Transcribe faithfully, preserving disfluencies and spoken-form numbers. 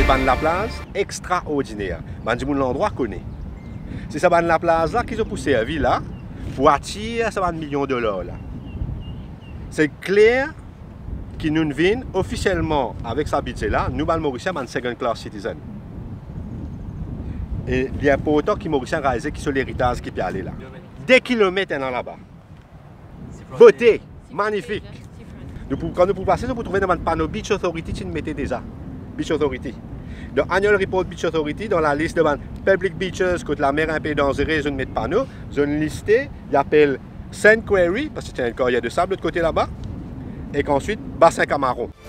Et ban la place extraordinaire. Man dit l'endroit connaît. C'est ça ban la place là qu'ils ont poussé à vie là pour attirer ça millions de dollars là. C'est clair qu'ils nous viennent officiellement avec sa budget là, nous ban Mauricien ban second class citizen. Et il y a pas autant que Mauricien réalisé qui sont l'héritage qui peut aller là. Des kilomètres dans là-bas. Beauté, magnifique. Nous, quand nous pouvons passer, nous pouvons trouver dans le panneau Beach Authority, tu nous mettez déjà. Beach Authority. Dans Annual Report Beach Authority, dans la liste de Public Beaches, côté la mer un peu dangereuse, nous mettez panneau. Ils ont une listée, ils appellent Saint Quarry, parce qu'il y a un corps de sable de l'autre côté là-bas. Et qu'ensuite, Bassin Camaron.